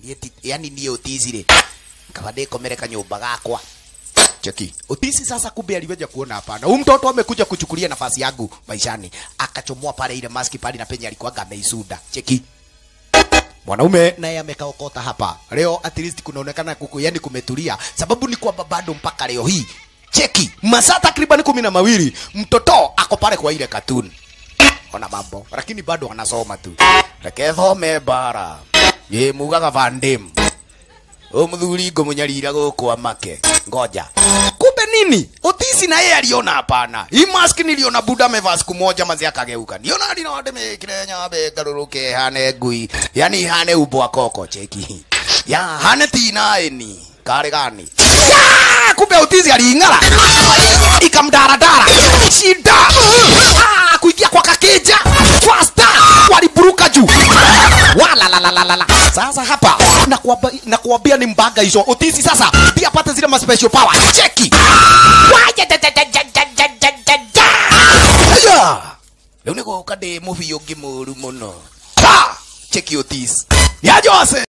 yani ni Otisi kavade komereka nyumba gakwa. Cheki. Otisi sasa kumbe aliweja kuona hapana. Huyu mtoto amekuja kuchukulia nafasi yangu maishani. Akachomoa pale ile maski pale na penye alikuwa ameisuda. Cheki. Mwanaume naye amekaokota hapa. Leo at least kunaonekana kuku yani kumetulia. Sababu ni kwamba bado mpaka leo hii. Cheki. Masaa takriban 12 mtoto ako pale kwa ile cartoon. Ona mambo. Lakini bado anasoma tu. Rekethome bara. Ye mugaga vandem. Muthuri ngo munyarira gukwa make. Ngoja. Kumbe nini? Otisi na yeye aliona hapana. Hii mask niliona Buda amevaa siku moja mazi akageuka. Niona alina wademe kirenya be garuruke hane gui. Yani hane ubwa koko cheki. Ya hane tina eni. Kare gani? Ya kumbe Otisi aliingala. Ikamdaradara. Shida. Kuingia kwa kakeja. Faster. Waliburuka juu. Wala la la la la la. Sasa hapa na kuambia ni mbaga hizo. Otisi sasa pia pata zile ma special power. Cheki. Aya. Leo niko kade movie yogi muru mono. Cheki Otisi. Ya Jose.